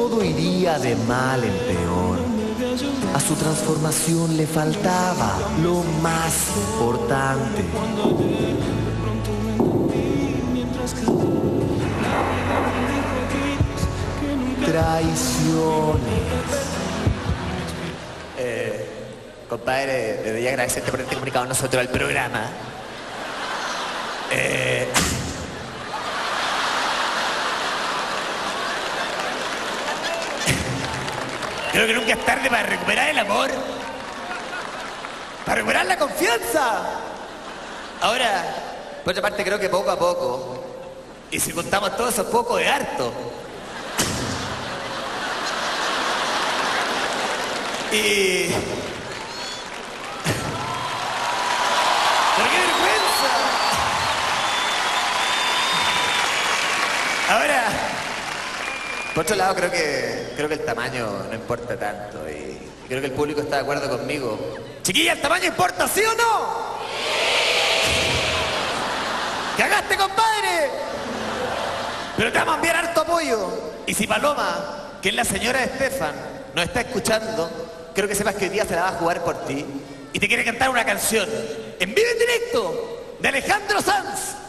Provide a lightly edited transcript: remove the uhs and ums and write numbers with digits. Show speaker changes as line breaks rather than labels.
todo iría de mal en peor. A su transformación le faltaba lo más importante. Traiciones.
Compadre, debería agradecerte por haberte comunicado con nosotros al programa. Creo que nunca es tarde para recuperar el amor. Para recuperar la confianza. Ahora, por otra parte, creo que poco a poco, y si contamos todo eso, poco de harto. Y... ¡pero qué vergüenza! Ahora, por otro lado, creo que el tamaño no importa tanto y creo que el público está de acuerdo conmigo. Chiquilla, ¿el tamaño importa, sí o no? ¡Cagaste, compadre! Pero te vamos a enviar harto apoyo. Y si Paloma, que es la señora de Estefan, nos está escuchando, creo que sepas que hoy día se la va a jugar por ti y te quiere cantar una canción en vivo en directo de Alejandro Sanz.